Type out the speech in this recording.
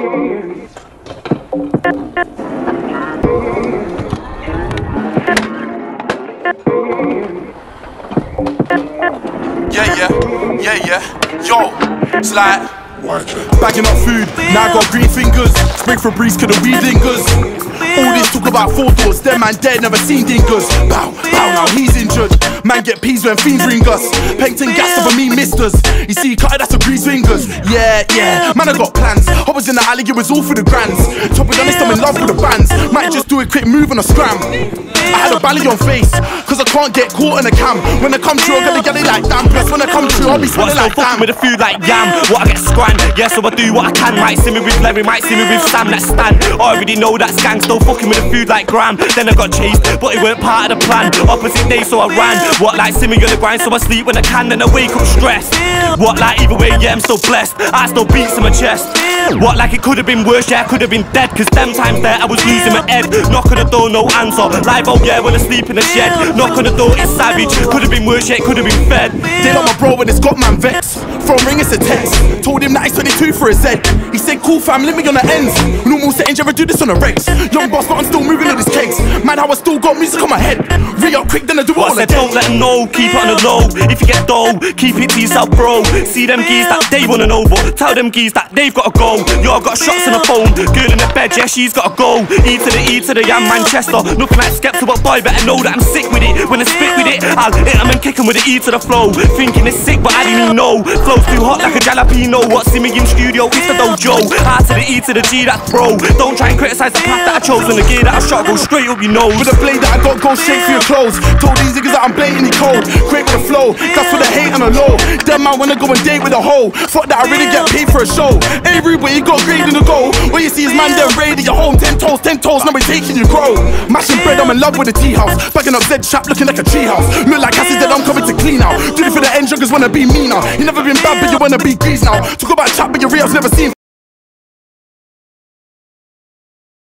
Yeah. Yo, it's like bagging up food, now I got green fingers. Spring for breeze, could the weed lingers. All this talk about 4 doors, them man dead, never seen dingers. Bow, now he's injured. Man get peas when fiends ring us. Pengton gas over me misters. You see, cut that's a grease fingers. Yeah, man I got plans. I was in the alley, it was all for the grands. To be honest, I'm in love with the bands. Might just do a quick move on a scram. I had a bally on face, cause I can't get caught in a cam. When I come true, I'm gonna get it like damn. Plus when I come true, I'll be smelling like damn. With the food like yam, what I get scran. Yeah, so I do what I can. Might see me with Larry, might see me with Sam, that's Stan. I already know that's gang, still fucking with the food like Graham. Then I got chased, but it weren't part of the plan. Opposite day, so I ran. What like see me on the grind, so I sleep when I can, then I wake up stressed. What like either way, yeah, I'm so blessed. I still beats in my chest. What like it could have been worse, yeah, I could have been dead. Cause them times there I was losing my head. Knock on the door, no answer. Live out, yeah, when I sleep in the shed. Knock on the door, it's savage. Could have been worse, yeah, it could have been fed. They like my bro when it's got man vex. From ring it's a text. Told him that he's 22 for a Z. He said cool fam, let me on the ends. Normal settings, you ever do this on a Rex? Young boss, but I'm still moving on this case. Man, how I still got music on my head. Re-up quick, then I do it all again. Don't let them know, keep it on the low. If you get dough, keep it to yourself, bro. See them geese that they wanna know, but tell them geese that they've gotta go. Yo, I got shots on the phone, girl in the bed, yeah, she's gotta go. E to the yam, Manchester. Looking like Skepta, but boy, better know that I'm sick with it. When I spit with it, I'll hit them and kick them with the E to the flow. Thinking it's sick, but I didn't even know. Flow's too hot like a jalapeno. What, see me in studio, it's the dojo. R to the E to the G, that's bro. Don't try and criticize the path that I chose. When the gear that I shot goes straight up your nose. With the blade that I got, go straight for your clothes. Told these niggas that I'm blatantly cold. Great with the flow, that's for the hate and the low. Them man wanna go and date with a hoe. Fuck that, I really get paid for a show. Every way you got grade in the goal. Where you see his man, then raiding your home. 10 toes, now we're taking you grow. Mashing bread, I'm in love with the tea house. Bagging up Z trap, looking like a tree house. Look like Cassie that I'm coming to clean out. Do it for the end, joggers wanna be me now. You never been bad, but you wanna be greased now. Talk about chat, but your real's never seen.